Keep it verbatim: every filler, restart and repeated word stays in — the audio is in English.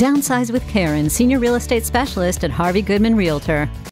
Downsize with Karen, Senior Real Estate Specialist at Harvey Goodman Realtor.